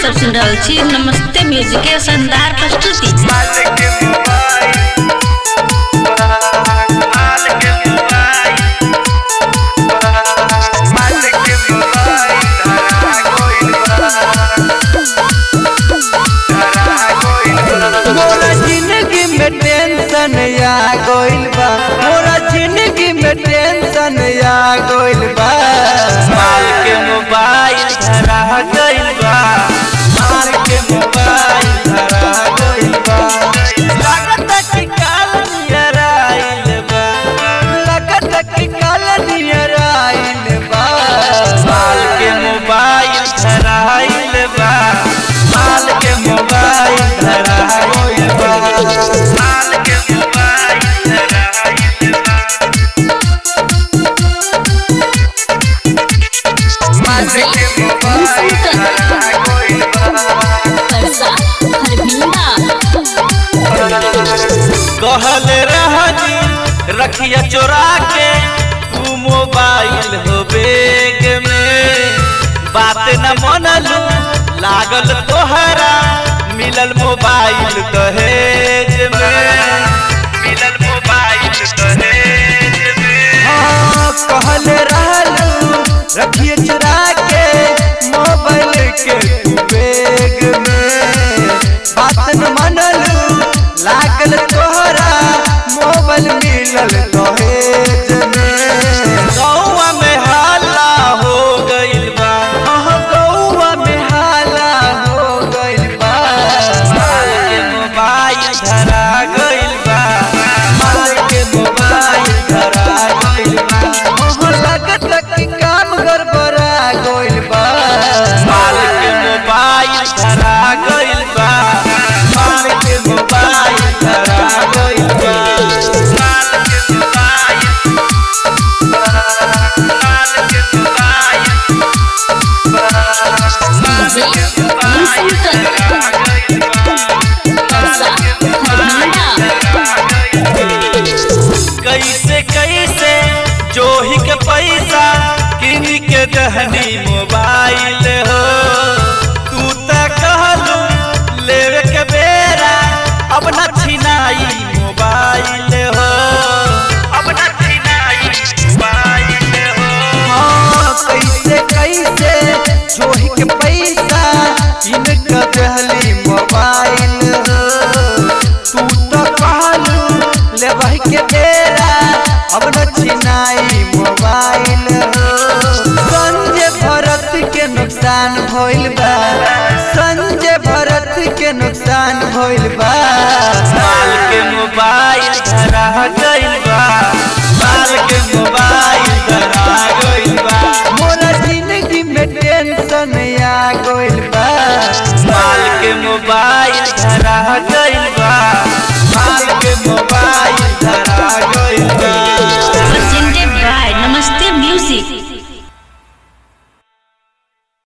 सब सुन रहल छी नमस्ते म्यूजिक के शानदार प्रस्तुति। मोरा जिंदगी में टेंशन या गोइल बा, मोरा जिंदगी में टेंशन या गोइल बा। माल के मोबाइल धरा गइल बा, माल के मोबाइल धरा गइल बा। लागत कि काल नियर आइल बा, लागत कि काल नियर आइल बा। माल के मोबाइल धरा आइल बा, माल के मोबाइल धरा आइल बा, माल के मोबाइल धरा आइल बा। माल के मोबाइल धरा आइल बा। कहल रहनी रखिया चोरा के तू मोबाइल हो बेग में, बात न मनलू लागल तोहरा मिलल मोबाइल दहेज में, मिलल मोबाइल दहेज में। हाँ कहल रहलू रखिए चुरा के मोबाइल के तू बैग में, बात न मनलू लागल तोहरा मोबाइल मिलल दहेज में। गौवा में हाला हो गइल बा, गौवा में हाला हो गइल बा। माल के मोबाइल धरा गइल बा, माल के मोबाइल धरा गइल बा। लागत कि काम गड़बड़ा गइल बा। माल के मोबाइल धरा गइल बा, माल के मोबाइल धरा गइल बा। माल के मोबाइल, माल के मोबाइल, माल के मोबाइल धरा गइल बा, माल के मोबाइल धरा गइल बा। कैसे कैसे जोही के पैसा किन के दहनी मोबाइल हो, तू त कहलू लेवे के बेरा अब न छिनाई मोबाइल हो, अब न छिनाई मोबाइल हो। हाँ कैसे कैसे जोही के पैसा इनका दहली मोबाइल हो, तू तो कहलू लेबही के बेरा अब न छिनाई मोबाइल हो। संजय भरत के नुकसान भइल बा, संजय भरत के नुकसान भइल बा। माल के मोबाइल धरा गइल बा,